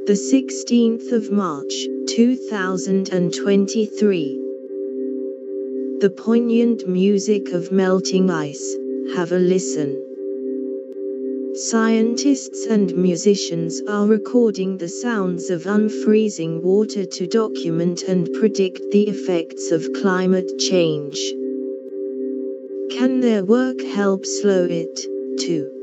The 16th of March, 2023. The poignant music of melting ice. Have a listen. Scientists and musicians are recording the sounds of unfreezing water to document and predict the effects of climate change. Can their work help slow it, too?